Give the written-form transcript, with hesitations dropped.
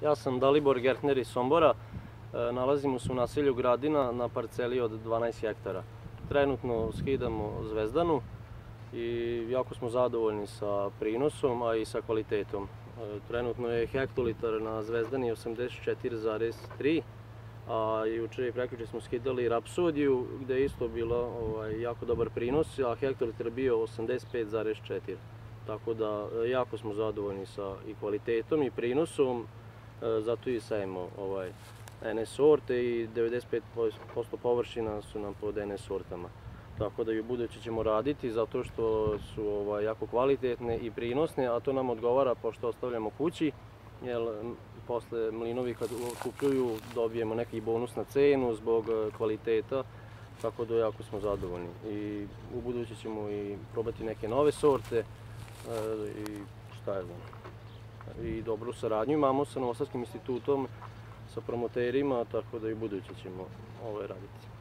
Ja sam Dalibor Gertner iz Sombora. Nalazimo se u naselju Gradina na parceli od 12 hektara. Trenutno skidamo zvezdanu i jako smo zadovoljni sa prinosom, a i sa kvalitetom. Trenutno je hektolitar na zvezdani 84,3, a juče i prekjuče smo skidali rapsodiju gde je isto bilo jako dobar prinos, a hektolitar je bio 85,4. Tako da jako smo zadovoljni sa i kvalitetom i prinosom, zato i sajemo NS sorte i 95% površina su nam pod NS sortama. Tako da i u buduće ćemo raditi zato što su jako kvalitetne i prinosne, a to nam odgovara pošto ostavljamo kući, jer posle mlinovi kad kupljuju dobijemo neki bonus na cenu zbog kvaliteta, tako da jako smo zadovoljni. I u buduće ćemo i probati neke nove sorte i šta je znam. I dobru saradnju imamo sa Novosadskim institutom, sa promoterima, tako da i u buduće ćemo raditi.